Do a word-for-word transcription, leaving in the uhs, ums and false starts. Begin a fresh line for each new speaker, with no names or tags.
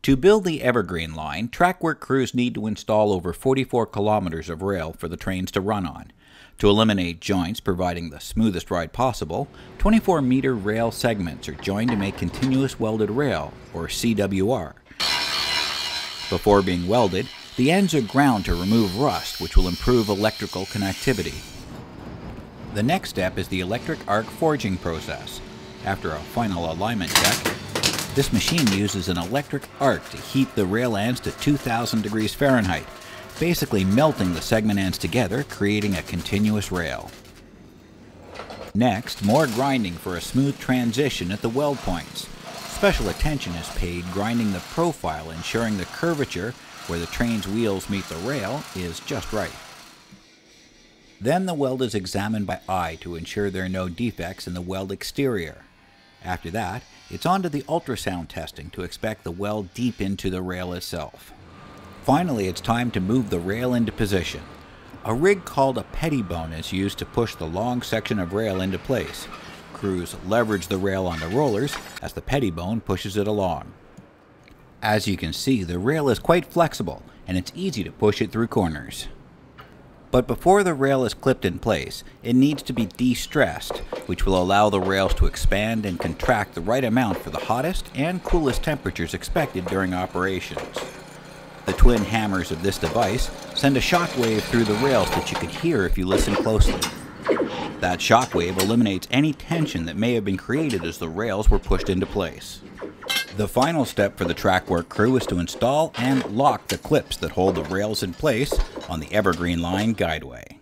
To build the Evergreen Line, track work crews need to install over forty-four kilometers of rail for the trains to run on. To eliminate joints providing the smoothest ride possible, twenty-four meter rail segments are joined to make continuous welded rail, or C W R. Before being welded, the ends are ground to remove rust, which will improve electrical connectivity. The next step is the electric arc forging process. After a final alignment check, this machine uses an electric arc to heat the rail ends to two thousand degrees Fahrenheit, basically melting the segment ends together, creating a continuous rail. Next, more grinding for a smooth transition at the weld points. Special attention is paid grinding the profile, ensuring the curvature where the train's wheels meet the rail is just right. Then the weld is examined by eye to ensure there are no defects in the weld exterior. After that, it's on to the ultrasound testing to inspect the weld deep into the rail itself. Finally, it's time to move the rail into position. A rig called a pettibone is used to push the long section of rail into place. Crews leverage the rail on the rollers as the pettibone pushes it along. As you can see, the rail is quite flexible and it's easy to push it through corners. But before the rail is clipped in place, it needs to be de-stressed, which will allow the rails to expand and contract the right amount for the hottest and coolest temperatures expected during operations. The twin hammers of this device send a shock wave through the rails that you can hear if you listen closely. That shock wave eliminates any tension that may have been created as the rails were pushed into place. The final step for the track work crew is to install and lock the clips that hold the rails in place on the Evergreen Line guideway.